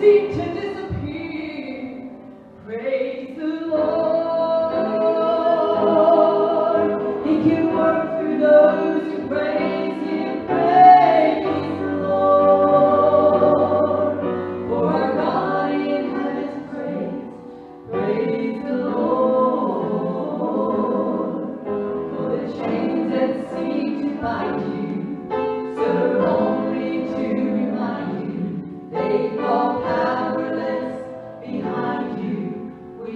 seem to disappear. Praise the Lord. He can work through those who praise Him. Praise the Lord. For our God inhabits praise. Praise the Lord. For the chains that seem to bind you serve only to remind you they fall powerless behind you. We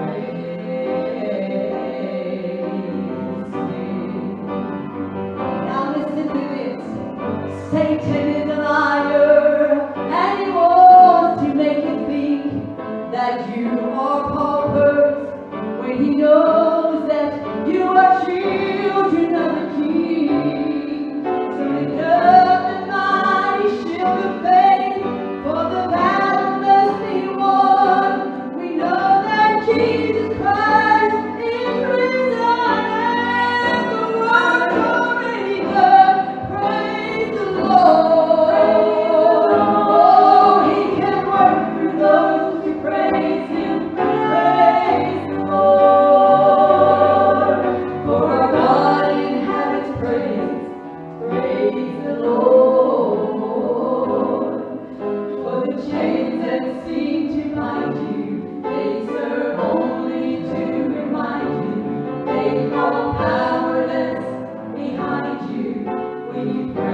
praise Him. Now listen to this. Satan is a liar, and he wants to make you think that you are paupers when he knows that you are children of the King. So lift up the mighty shield of faith, for the battle must be won. We know that Jesus Christ is risen, and the work's already done. Praise the Lord. Oh, He can work through those who praise Him. Praise the Lord. For our God inhabits praise. Praise the Lord. For the chains that seem to bind you, they serve only to remind you they fall powerless behind you. We